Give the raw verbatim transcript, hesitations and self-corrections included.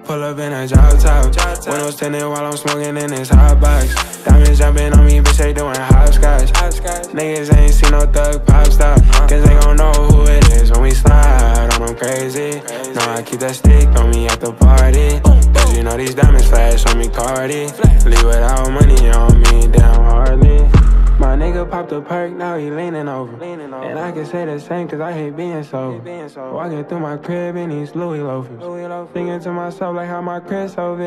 Pull up in a drop top, windows tinted while I'm smoking in this hot box. Diamonds jumping on me, bitch, they doing hopscotch. Niggas ain't seen no Thug Ppopstar, cause they gon' know who it is when we slide on them crazy. Know I keep that stick on me at the party, cause you know these diamonds flash on me Cardi. Leave without money on me, damn hardly. My nigga popped a perk, now he leaning over. And I can say the same cause I hate being sober. Walking through my crib in these Louis loafers, thinking to myself like how my crib so